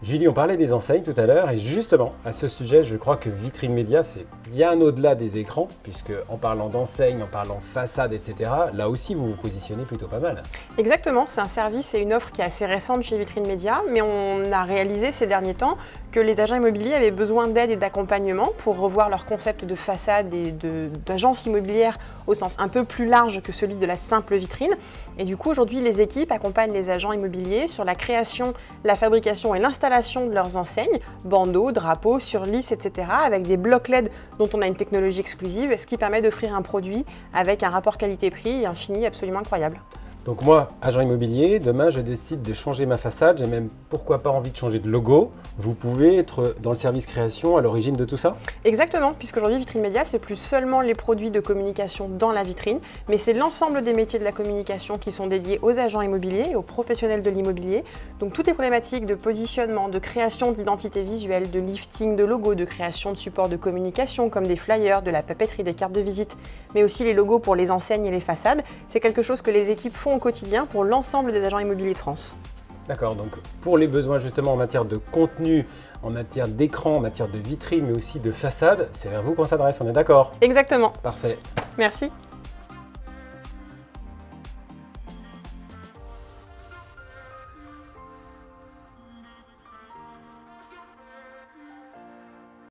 Julie, on parlait des enseignes tout à l'heure et justement, à ce sujet, je crois que Vitrine Média fait bien au-delà des écrans puisque en parlant d'enseignes, en parlant façade, etc., là aussi vous vous positionnez plutôt pas mal. Exactement, c'est un service et une offre qui est assez récente chez Vitrine Média, mais on a réalisé ces derniers temps que les agents immobiliers avaient besoin d'aide et d'accompagnement pour revoir leur concept de façade et d'agence immobilière au sens un peu plus large que celui de la simple vitrine. Et du coup, aujourd'hui, les équipes accompagnent les agents immobiliers sur la création, la fabrication et l'installation de leurs enseignes, bandeaux, drapeaux, surlices, etc. avec des blocs LED dont on a une technologie exclusive, ce qui permet d'offrir un produit avec un rapport qualité-prix et un fini absolument incroyable. Donc moi, agent immobilier, demain je décide de changer ma façade, j'ai même pourquoi pas envie de changer de logo. Vous pouvez être dans le service création à l'origine de tout ça? Exactement, puisqu'aujourd'hui Vitrine Média, c'est plus seulement les produits de communication dans la vitrine, mais c'est l'ensemble des métiers de la communication qui sont dédiés aux agents immobiliers et aux professionnels de l'immobilier. Donc toutes les problématiques de positionnement, de création d'identité visuelle, de lifting de logos, de création de supports de communication comme des flyers, de la papeterie, des cartes de visite, mais aussi les logos pour les enseignes et les façades, c'est quelque chose que les équipes font au quotidien pour l'ensemble des agents immobiliers de France. D'accord, donc pour les besoins justement en matière de contenu, en matière d'écran, en matière de vitrine, mais aussi de façade, c'est vers vous qu'on s'adresse, on est d'accord? Exactement. Parfait. Merci.